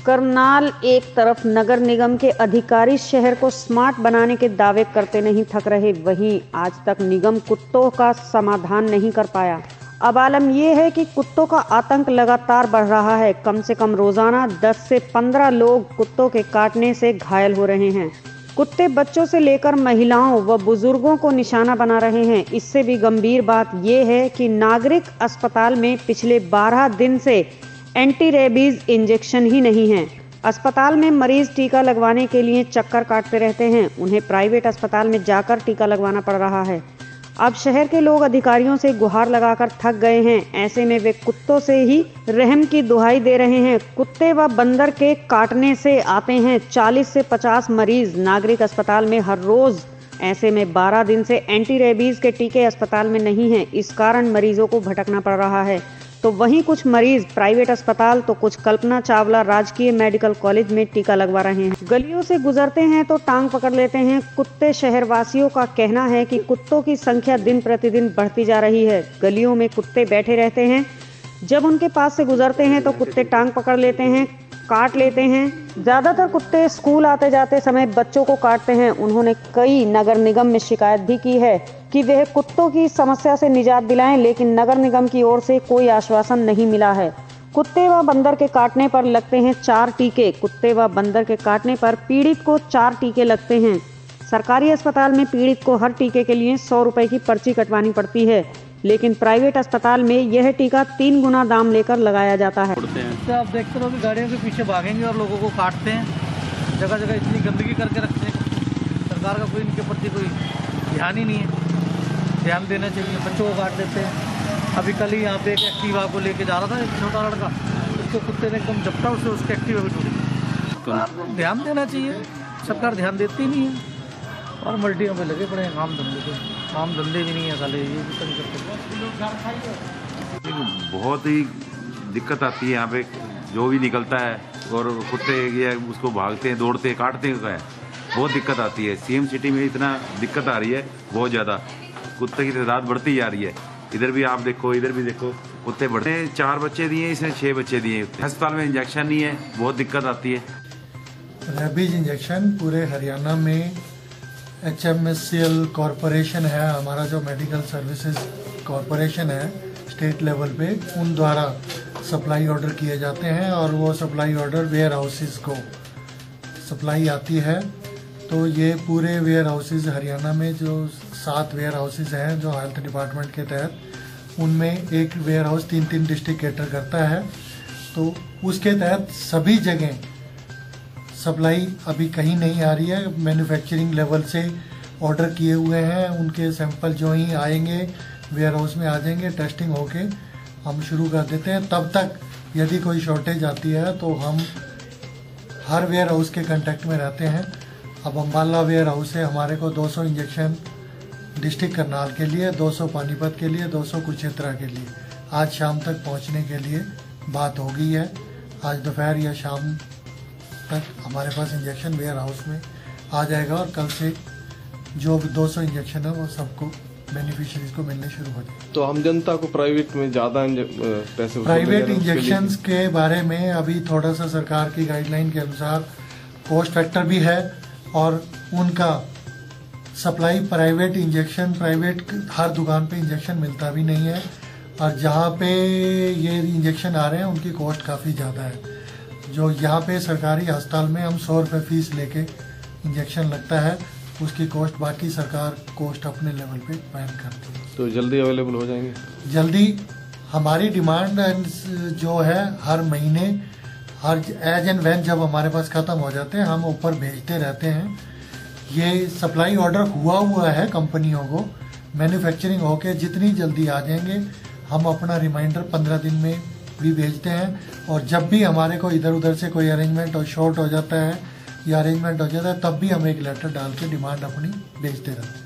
करनाल एक तरफ नगर निगम के अधिकारी शहर को स्मार्ट बनाने के दावे करते नहीं थक रहे, वहीं आज तक निगम कुत्तों का समाधान नहीं कर पाया। अब आलम यह है कि कुत्तों का आतंक लगातार बढ़ रहा है। कम से कम रोजाना 10 से 15 लोग कुत्तों के काटने से घायल हो रहे हैं। कुत्ते बच्चों से लेकर महिलाओं व बुजुर्गों को निशाना बना रहे हैं। इससे भी गंभीर बात यह है कि नागरिक अस्पताल में पिछले 12 दिन से एंटी रेबीज इंजेक्शन ही नहीं है। अस्पताल में मरीज टीका लगवाने के लिए चक्कर काटते रहते हैं। उन्हें प्राइवेट अस्पताल में जाकर टीका लगवाना पड़ रहा है। अब शहर के लोग अधिकारियों से गुहार लगाकर थक गए हैं। ऐसे में वे कुत्तों से ही रहम की दुहाई दे रहे हैं। कुत्ते व बंदर के काटने से आते हैं 40 से 50 मरीज नागरिक अस्पताल में हर रोज। ऐसे में 12 दिन से एंटी रेबीज के टीके अस्पताल में नहीं हैं। इस कारण मरीजों को भटकना पड़ रहा है। तो वहीं कुछ मरीज प्राइवेट अस्पताल तो कुछ कल्पना चावला राजकीय मेडिकल कॉलेज में टीका लगवा रहे हैं। गलियों से गुजरते हैं तो टांग पकड़ लेते हैं कुत्ते। शहरवासियों का कहना है कि कुत्तों की संख्या दिन प्रतिदिन बढ़ती जा रही है। गलियों में कुत्ते बैठे रहते हैं। जब उनके पास से गुजरते हैं तो कुत्ते टांग पकड़ लेते हैं, काट लेते हैं। ज्यादातर कुत्ते स्कूल आते जाते समय बच्चों को काटते हैं। उन्होंने कई नगर निगम में शिकायत भी की है कि वह कुत्तों की समस्या से निजात दिलाएं, लेकिन नगर निगम की ओर से कोई आश्वासन नहीं मिला है। कुत्ते व बंदर के काटने पर लगते हैं 4 टीके। कुत्ते व बंदर के काटने पर पीड़ित को 4 टीके लगते हैं। सरकारी अस्पताल में पीड़ित को हर टीके के लिए 100 रुपए की पर्ची कटवानी पड़ती है, लेकिन प्राइवेट अस्पताल में यह टीका 3 गुना दाम लेकर लगाया जाता है। तो आप देखते रहो कि गाड़ियों के पीछे भागेंगे और लोगों को काटते हैं। जगह जगह इतनी गंदगी करके रखते हैं। सरकार का कोई इनके प्रति कोई ध्यान ही नहीं है। ध्यान देना चाहिए। बच्चों को काट देते हैं। अभी कल ही यहाँ पे एक एक्टिवा को लेके जा रहा था एक छोटा लड़का, उसको कुत्ते ने एकदम झपटा, उससे उसकी एक्टिवा भी टूटी। ध्यान देना चाहिए। सरकार ध्यान देती नहीं है और मल्टियों पे लगे पड़े हैं काम धंधे पे। काम धंधे भी नहीं है साले, ये भी तो नहीं करते। बहुत ही दिक्कत आती है यहाँ पे। जो भी निकलता है और कुत्ते ये उसको भागते हैं, दौड़ते हैं, काटते हैं, बहुत दिक्कत आती है। सीएम सिटी में इतना दिक्कत आ रही है, बहुत ज़्यादा कुत्ते की तादाद बढ़ती जा रही है। इधर भी आप देखो, इधर भी देखो, कुत्ते बढ़ते हैं। 4 बच्चे दिए, इसने 6 बच्चे दिए। अस्पताल में इंजेक्शन नहीं है, बहुत दिक्कत आती है। रेबीज इंजेक्शन पूरे हरियाणा में HMSCL कॉरपोरेशन है, हमारा जो मेडिकल सर्विसेज कॉरपोरेशन है स्टेट लेवल पे, उन द्वारा सप्लाई ऑर्डर किए जाते हैं और वो सप्लाई ऑर्डर वेयर हाउसेज को सप्लाई आती है। तो ये पूरे वेयर हाउसेज हरियाणा में जो 7 वेयर हाउसेज हैं जो हेल्थ डिपार्टमेंट के तहत, उनमें एक वेयर हाउस 3 डिस्ट्रिक्ट कैटर करता है। तो उसके तहत सभी जगह सप्लाई अभी कहीं नहीं आ रही है। मैन्युफैक्चरिंग लेवल से ऑर्डर किए हुए हैं, उनके सैंपल जो ही आएंगे वेयर हाउस में आ जाएंगे, टेस्टिंग होके हम शुरू कर देते हैं। तब तक यदि कोई शॉर्टेज आती है तो हम हर वेयर हाउस के कांटेक्ट में रहते हैं। अब अम्बाला वेयर हाउस है, हमारे को 200 इंजेक्शन डिस्ट्रिक्ट करनाल के लिए, 200 पानीपत के लिए, 200 कुरुक्षेत्र के लिए आज शाम तक पहुंचने के लिए बात हो गई है। आज दोपहर या शाम तक हमारे पास इंजेक्शन वेयर हाउस में आ जाएगा और कल से जो 200 इंजेक्शन है वो सबको बेनिफिशियरीज को मिलने शुरू हो जाए। तो आम जनता को प्राइवेट में ज़्यादा पैसे प्राइवेट इंजेक्शंस के बारे में अभी थोड़ा सा सरकार की गाइडलाइन के अनुसार कॉस्ट फैक्टर भी है और उनका सप्लाई प्राइवेट इंजेक्शन, प्राइवेट हर दुकान पे इंजेक्शन मिलता भी नहीं है और जहाँ पे ये इंजेक्शन आ रहे हैं उनकी कॉस्ट काफ़ी ज़्यादा है। जो यहाँ पे सरकारी अस्पताल में हम 100 रुपये फीस लेके इंजेक्शन लगता है, उसकी कॉस्ट बाकी सरकार कॉस्ट अपने लेवल पे बैन करती है। तो जल्दी अवेलेबल हो जाएंगे? जल्दी हमारी डिमांड जो है हर महीने, हर एज एंड वैन जब हमारे पास ख़त्म हो जाते हैं हम ऊपर भेजते रहते हैं। ये सप्लाई ऑर्डर हुआ है कंपनियों को, मैन्युफैक्चरिंग होके जितनी जल्दी आ जाएंगे हम अपना रिमाइंडर 15 दिन में भी भेजते हैं। और जब भी हमारे को इधर उधर से कोई अरेंजमेंट और शॉर्ट हो जाता है या अरेंजमेंट हो जाता है तब भी हम एक लेटर डाल के डिमांड अपनी भेजते रहते हैं।